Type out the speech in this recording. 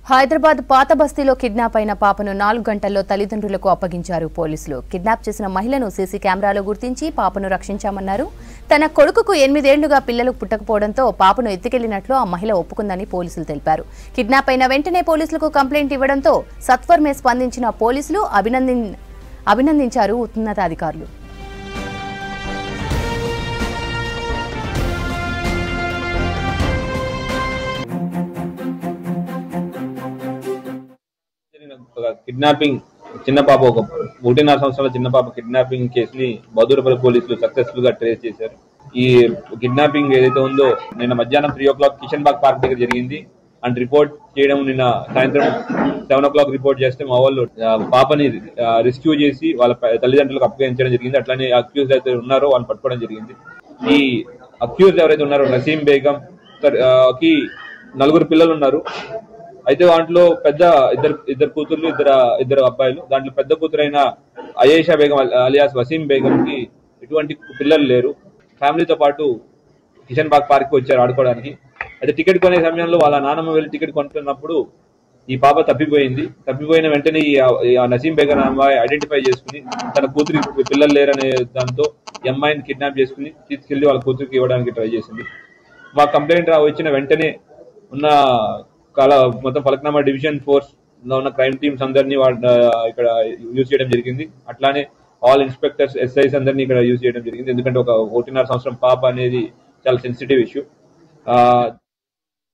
హైదరాబాద్ పాత బస్తీలో కిడ్నాప్ అయిన పాపను 4 గంటల్లో తల్లిదండ్రులకు అప్పగించారు పోలీసులు. కిడ్నాప్ చేసిన మహిళను సీసీ కెమెరాలో గుర్తించి పాపను రక్షించామన్నారు. తన కొడుకుకు 8 ఏళ్లుగా పిల్లలు పుట్టకపోవడంతో పాపను ఎత్తుకెళ్లినట్లు ఆ మహిళ ఒప్పుకుందని పోలీసులు తెలిపారు. కిడ్నాప్ అయిన వెంటనే పోలీసులకు కంప్లైంట్ ఇవ్వడంతో సత్వరమే స్పందించిన పోలీసులు అభినందించారు ఉన్నతాధికారులు. కిడ్నాపింగ్ చిన్న పాప ఒక 1.5 సంవత్సరాల చిన్న పాప కిడ్నాపింగ్ కేసుని బౌద్ధురపల్లి పోలీసులు సక్సెస్ఫుల్ గా ట్రేస్ చేశారు. ఈ కిడ్నాపింగ్ ఏదైతే ఉందో నిన్న మధ్యాహ్నం 3 o'clock కిషన్ బాగ్ పార్క్ దగ్గర జరిగింది. అండ్ రిపోర్ట్ చేయడం నిన్న సాయంత్రం 7 o'clock రిపోర్ట్ చేస్తే మా వాళ్ళు పాపని రెస్క్యూ చేసి వాళ్ళ తల్లిదండ్రులకు అప్పగించడం జరిగింది. అట్లానే అక్యూజ్ అయితే ఉన్నారో వాళ్ళని పట్టుకోవడం జరిగింది. ఈ అక్యూజ్ ఎవరైతే ఉన్నారో నసీం బేగం కి 4 పిల్లలు ఉన్నారు. అయితే దాంట్లో పెద్ద ఇద్దరు కూతుర్లు ఇద్దరు అబ్బాయిలు. దాంట్లో పెద్ద కూతురైన అయేషా బేగం అలియాస్ వసీం బేగం కి ఎటువంటి పిల్లలు లేరు. ఫ్యామిలీతో పాటు కిషన్ బాగ్ పార్క్ వచ్చారు ఆడుకోవడానికి. అయితే టికెట్ కొనే సమయంలో వాళ్ళ నాన్నమ్మ వెళ్ళి టికెట్ కొంటున్నప్పుడు ఈ పాప తప్పిపోయిన వెంటనే ఈ నసీం బేగం అమ్మాయి ఐడెంటిఫై చేసుకుని తన కూతురికి పిల్లలు లేరనే దాంతో ఈ అమ్మాయిని కిడ్నాప్ చేసుకుని తీసుకెళ్లి వాళ్ళ కూతురికి ఇవ్వడానికి ట్రై చేసింది. మా కంప్లైంట్ వచ్చిన వెంటనే ఉన్న మొత్తం ఫలక్నామా డివిజన్ ఫోర్స్ లో ఉన్న క్రైమ్ టీమ్స్ అందరినీ ఇక్కడ యూజ్ చేయడం జరిగింది. అట్లానే ఆల్ ఇన్స్పెక్టర్స్ ఎస్ఐస్ అందరినీ ఇక్కడ యూజ్ చేయడం జరిగింది. ఎందుకంటే ఒక 1.5 సంవత్సరం పాప అనేది చాలా సెన్సిటివ్ ఇష్యూ.